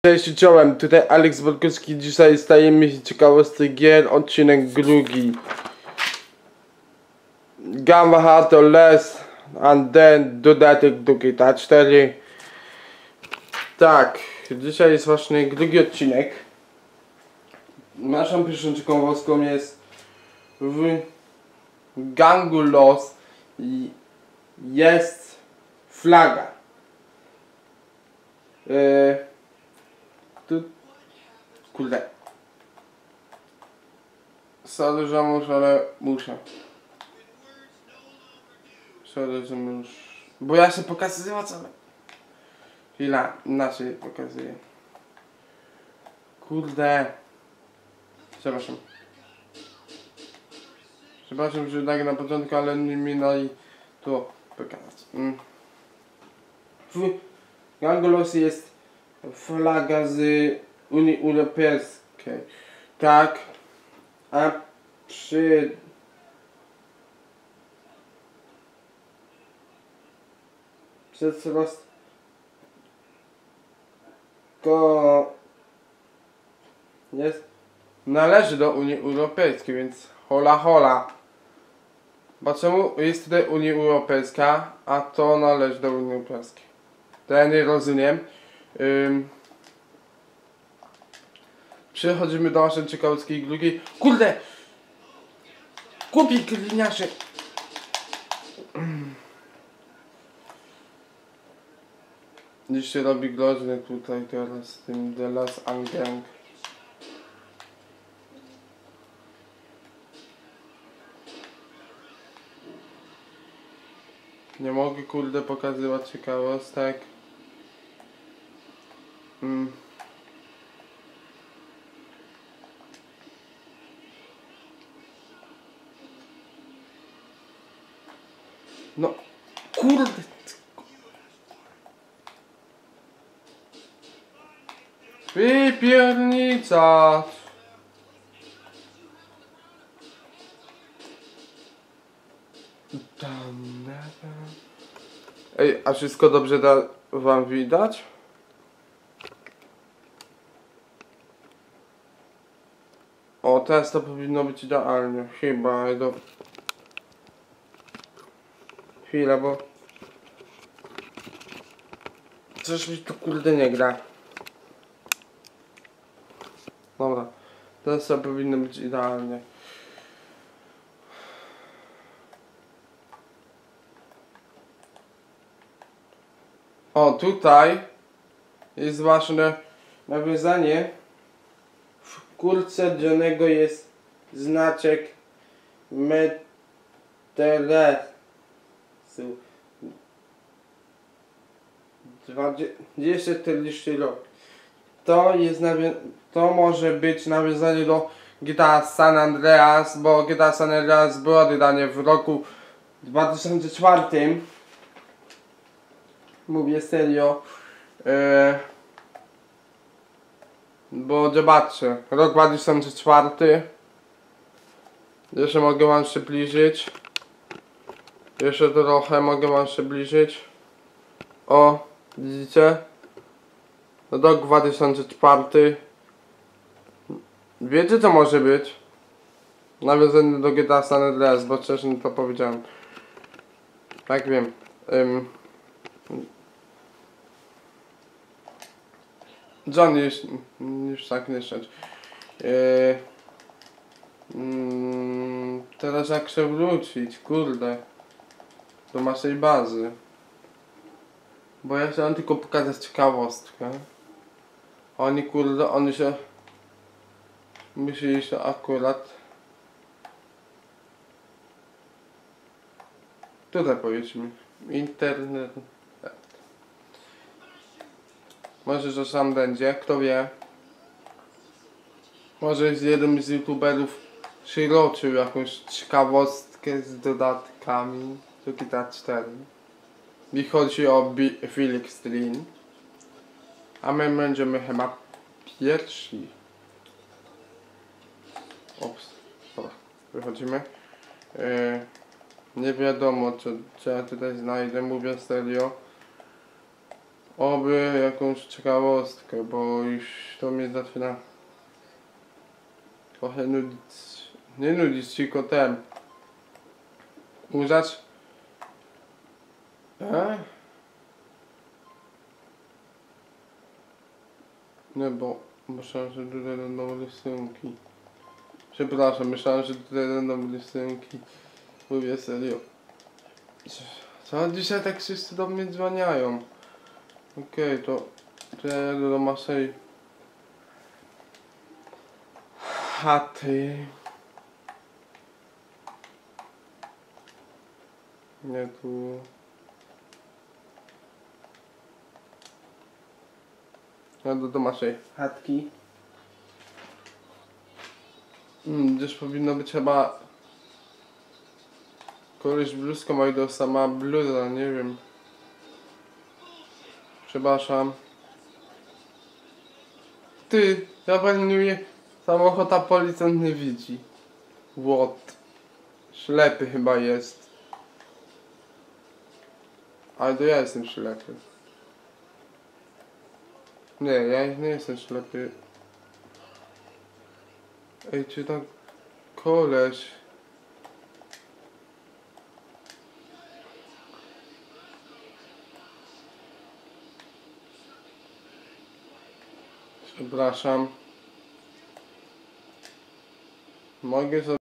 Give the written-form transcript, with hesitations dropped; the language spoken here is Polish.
Cześć, czołem, tutaj Alex Borkowski. Dzisiaj stajemy się ciekawostek gier, odcinek drugi. Gamma Hard or Less, and then dodatek do GTA 4. Tak, dzisiaj jest właśnie drugi odcinek. Naszą pierwszą ciekawostką jest w gangu Los jest flaga. Tu, kurde. Sorry, że muszę, ale muszę. Sorry, że muszę. Bo ja się pokazuję, co? Chwila, inaczej pokazuję. Kurde. Przepraszam. Przepraszam, że tak na początku, ale nie mi dali to pokazać. W gangu Los jest flaga z Unii Europejskiej. Tak. A przez roz to jest należy do Unii Europejskiej, więc hola hola. Bo czemu jest tutaj Unia Europejska, a to należy do Unii Europejskiej? To ja nie rozumiem. Przechodzimy do naszej ciekawostki drugiej. Kurde! Głupi gliniarzy! Dziś się robi groźny tutaj teraz z tym The Last Gang. Nie mogę kurde pokazywać ciekawostek. No kurde. Wypiernicać. Ej, a wszystko dobrze wam widać? O, teraz to powinno być idealnie. Chyba, chwila, bo coś mi tu kurde nie gra. Dobra, teraz to powinno być idealnie. O, tutaj jest właśnie nawiązanie. W kurtce Johnego jest znaczek Metelesu. 240 rok. To może być nawiązanie do GTA San Andreas, bo GTA San Andreas było wydane w roku 2004. Mówię serio. Bo zobaczcie, rok 2004. Jeszcze mogę wam przybliżyć. Jeszcze trochę mogę wam przybliżyć. O, widzicie? Rok 2004. Wiecie co może być? Nawiązanie do GTA San Andreas, bo wcześniej to powiedziałem. Tak wiem. John już tak nie szedł. Teraz jak się wrócić, kurde, do naszej bazy. Bo ja chciałem tylko pokazać ciekawostkę. Oni kurde, oni się musieli się akurat tutaj powiedzmy internet. Może że sam będzie, kto wie. Może z jednym z youtuberów przyroczył jakąś ciekawostkę z dodatkami do GTA 4. Mi chodzi o Felix Dream. A my będziemy chyba pierwsi. Ops, dobra, wychodzimy. Nie wiadomo co ja tutaj znajdę, mówię serio. Oby jakąś ciekawostkę, bo już to mnie zaczyna trochę nudzić. Nie nudzić, tylko urzać. Nie, bo myślałem, że tutaj będą rysunki. Przepraszam, myślałem, że tutaj będą rysunki. Mówię serio. Co dzisiaj tak wszyscy do mnie dzwoniają? Okej, to ja jadę do naszej chaty. Nie tu. Jadę do naszej chatki. Gdzieś powinno być chyba koleś bluzką, ma i to sama bluza, nie wiem. Przepraszam. Ty, ja pilnuję samochód, a policjant nie widzi. What? Ślepy chyba jest. Ale to ja jestem ślepy. Nie, ja nie jestem ślepy. Ej, czy tam koleś? Przepraszam. Mogę sobie